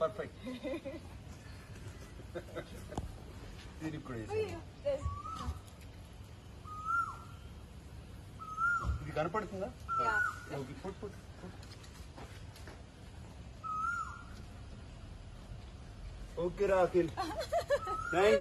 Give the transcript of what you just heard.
Perfect. దీనికి కూడా ఇది కనపడుతుందా? ఓకే రా అఖిల్.